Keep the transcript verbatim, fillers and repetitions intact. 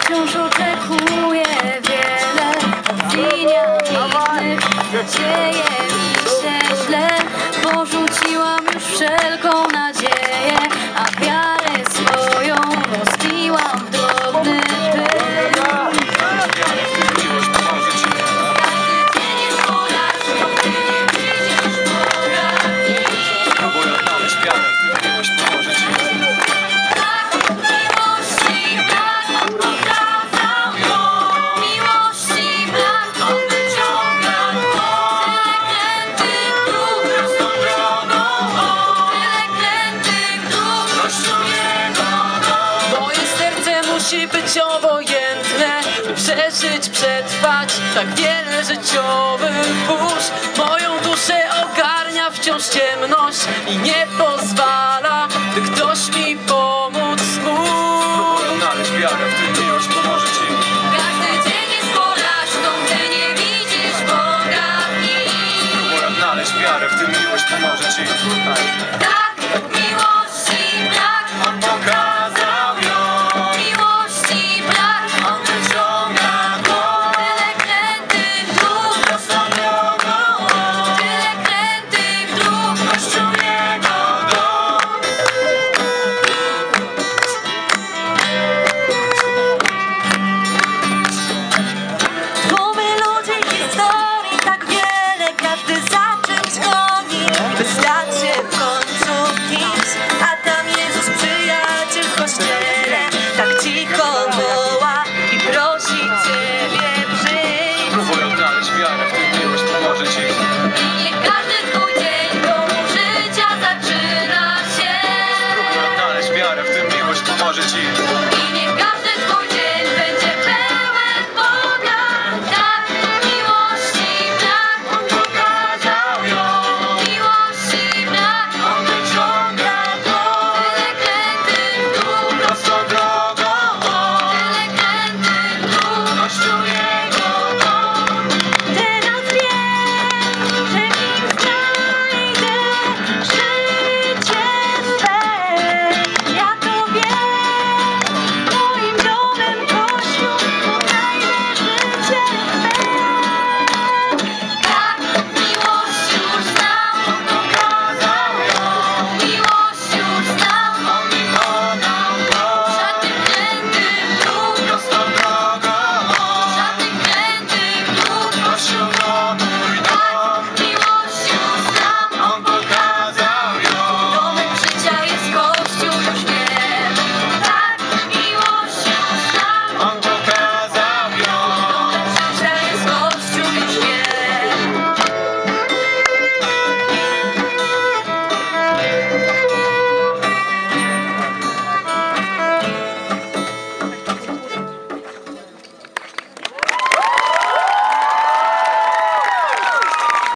wciąż oczekuję wiele. Opinia innych dzieje mi się źle. Porzuciłam już wszelką nadzieję, a wiarę swoją rozbiłam w drobny pył. Musi być obojętne, by przeżyć, przetrwać tak wiele życiowych burz. Moją duszę ogarnia wciąż ciemność i nie pozwala, by ktoś mi pomóc mógł. Odnaleźć wiarę w tym, miłość pomoże ci. Każdy dzień jest porażką, gdy nie widzisz Boga w nim. Próbuj odnaleźć wiarę w tym, miłość pomoże ci. Tak.